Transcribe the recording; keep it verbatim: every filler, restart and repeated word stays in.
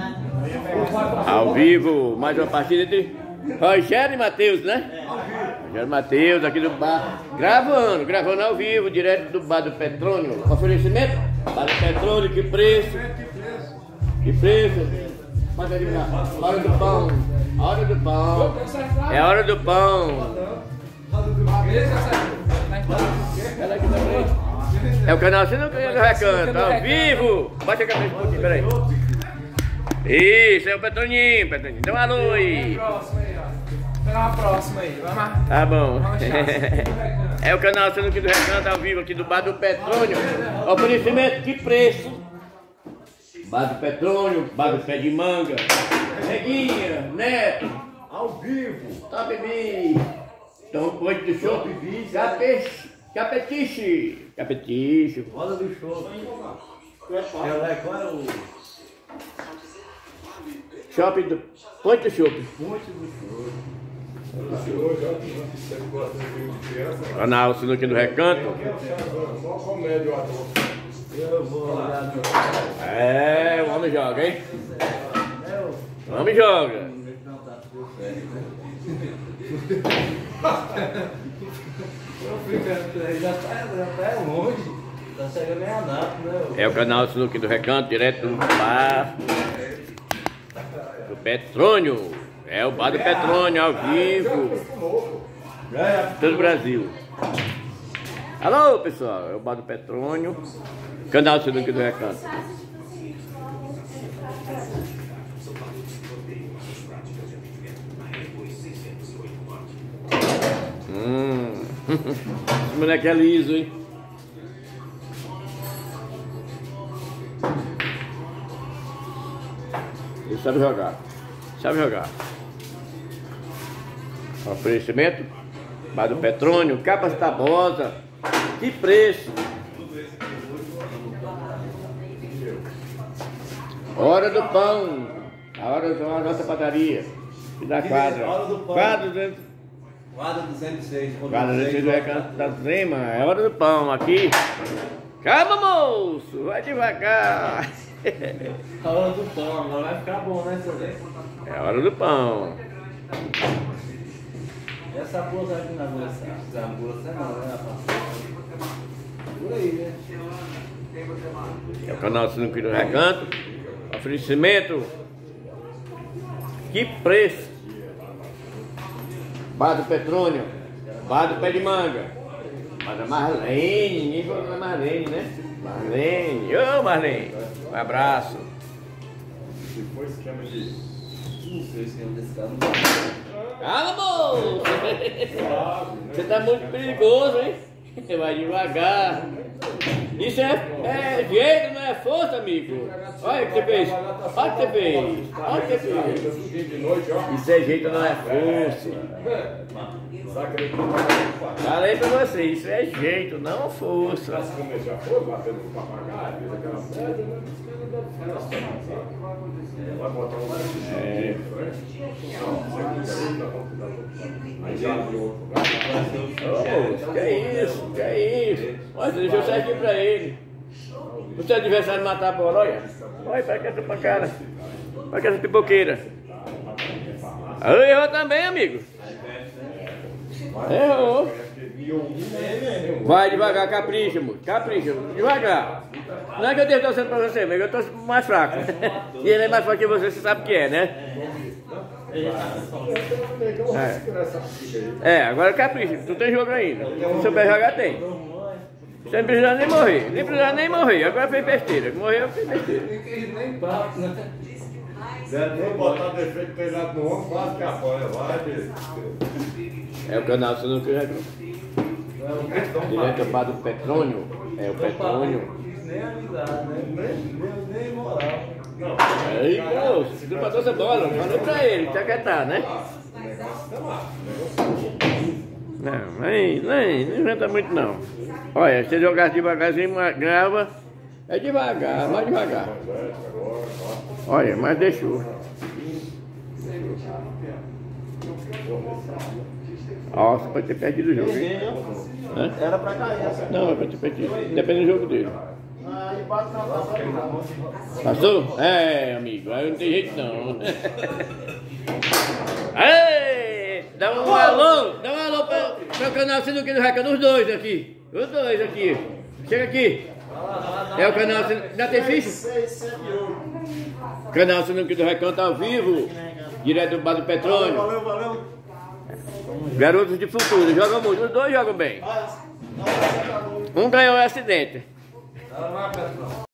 Ao vivo, mais uma partida de Rogério e Matheus, né? Rogério e Matheus aqui do bar, gravando, gravando ao vivo, direto do bar do Petrônio. Oferecimento? Bar do Petrônio, que preço? Que preço? Pode adivinhar. Hora do pão. Hora do pão. É hora do pão. É o canal Sinuca do Recanto, ao vivo. Bate a cabeça um pouquinho, peraí. Isso, é o Petroninho, Petroninho. Dá um alô aí. Espera uma próxima aí, vamos lá. Tá bom. É o canal Sinuca do Recanto, ao vivo aqui do bar do Petrônio. Oferecimento, que preço? Bar do Petrônio, bar do Pé de Manga. Neguinha, Neto, ao vivo. Top B. Então, coisa do show. Capetiche. Capetiche. Capetiche. Roda do show. Qual é o... Shopping do... Ponte do shopping. Ponte do show. Canal Sinuca do Recanto. Eu vou olhar no... É, o homem joga, hein? O homem joga. Já tá, já tá longe. Tá chegando nem a nata, né? É o canal Sinuca do Recanto, direto do bar do Petrônio. É o bar do Petrônio, ao vivo. Todo o Brasil. Alô, pessoal, é o bar do Petrônio. Canal Sinuca do Recanto. Hum. Esse moleque é liso, hein? Ele sabe jogar. Sabe jogar. Oferecimento. Bar do Petrônio. Capas Tabosa. Que preço? Hora do pão. A hora da nossa padaria. E da quadra. Hora do pão. Quadra dentro. Quadra duzentos e seis. Quadra dentro do Recanto da Zema. É hora do pão aqui. Calma, moço. Vai devagar. A hora do pão. Agora vai ficar bom, né, seu Zé? É hora do pão. Essa bolsa aqui na bolsa. Essa bolsa não, né, rapaz? Por aí, né? É o canal Sinuca do Recanto. Oferecimento. Que preço? Bar do Petrônio. Bar do Pé de Manga. Bar da Marlene. Ninguém falou da Marlene, né? Marlene. Ô, Marlene. Um abraço. Depois esquema de... Não sei o esquema desse cara. Cala, moço! Você tá muito perigoso, hein? Vai devagar. Isso é, é jeito, não é força, amigo. Olha o que você fez. Olha o que você fez. Olha o que você fez. Isso é jeito, não é força. Falei pra você, isso é jeito, não força. É. Oh, que é isso, que é isso. Olha, você deixou certinho pra ele. O seu adversário matar a bola, olha. Olha, para que essa pancada. Para que essa pipoqueira. Eu errou também, amigo. Errou. Vai devagar, capricha, moço. Capricha, devagar. Não é que eu esteja torcendo pra você, mas eu tô mais fraco. E ele é mais fraco que você, você sabe o que é, né? É, é agora capricha, tu tem jogo ainda. Se souber jogar, tem. Você não precisa nem morrer, nem precisa nem morrer. Agora fez besteira, morreu, fez besteira. Nem papo, né? Vou botar defeito treinado no ombro, quase que apanha, vai, filho. É o canal Sinuca do Recanto. Direto ao bar do Petrônio. É o Petrônio. Nem avisar, né? Nem, nem moral. Aí, moço, se tu matou essa bola, falei pra ele, te aquietar, né? Não, nem, nem, não inventa muito não. Olha, se você jogar devagarzinho, grava, é devagar, mais devagar. Olha, mas deixou. Nossa, pode ter perdido o jogo, hein? Era pra cair essa. Não, pode ter perdido. Depende do jogo dele. Aí pode cantar pra mim. Passou? É, amigo, aí não tem jeito não. Ei, dá um alô, dá um alô para o canal Sinuca do Recanto, os dois aqui. Os dois aqui. Chega aqui. É o canal Sinuca. Ainda tem ficha? Canal Sinuca do Recanto ao vivo. Direto do Bar do Petrônio. Valeu, valeu. Garotos de futuro, jogam muito, os dois jogam bem. Um ganhou um acidente.